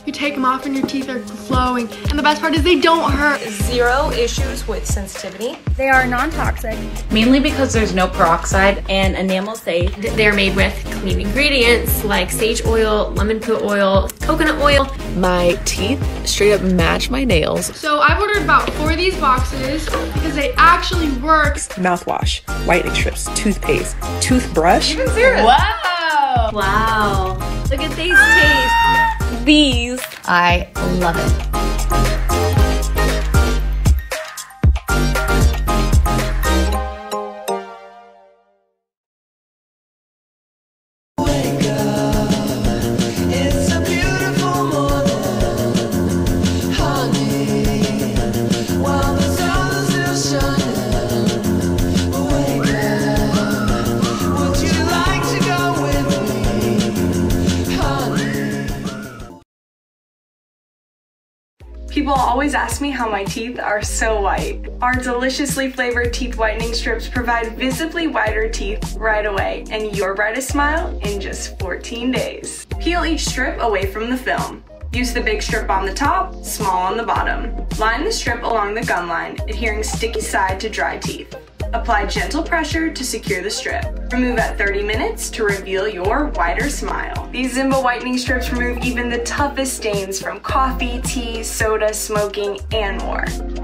You take them off and your teeth are glowing. And the best part is they don't hurt. 0 issues with sensitivity. They are non-toxic. Mainly because there's no peroxide and enamel safe. They're made with clean ingredients like sage oil, lemon peel oil, coconut oil. My teeth straight up match my nails. So I've ordered about 4 of these boxes because they actually work. Mouthwash, whitening strips, toothpaste, toothbrush. Even serious? Wow. Wow. Look at these teeth. These. I love it. People always ask me how my teeth are so white. Our deliciously flavored teeth whitening strips provide visibly whiter teeth right away and your brightest smile in just 14 days. Peel each strip away from the film. Use the big strip on the top, small on the bottom. Line the strip along the gum line, adhering sticky side to dry teeth. Apply gentle pressure to secure the strip. Remove at 30 minutes to reveal your whiter smile. These Zimba whitening strips remove even the toughest stains from coffee, tea, soda, smoking, and more.